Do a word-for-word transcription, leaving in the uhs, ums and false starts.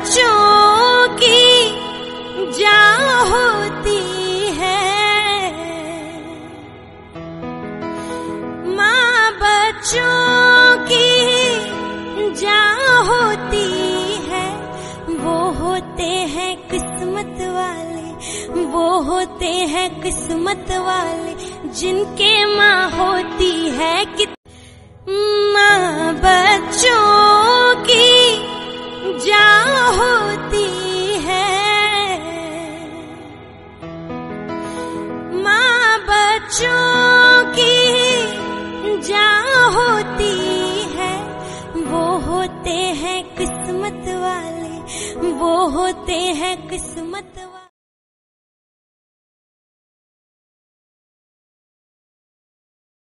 बच्चों की जा होती है, माँ बच्चों की जा होती है। वो होते हैं किस्मत वाले, वो होते हैं किस्मत वाले, जिनके माँ होती है कि माँ बच्चों की जा होती है, माँ बच्चों की जा होती है। वो होते हैं किस्मत वाले, वो होते हैं किस्मत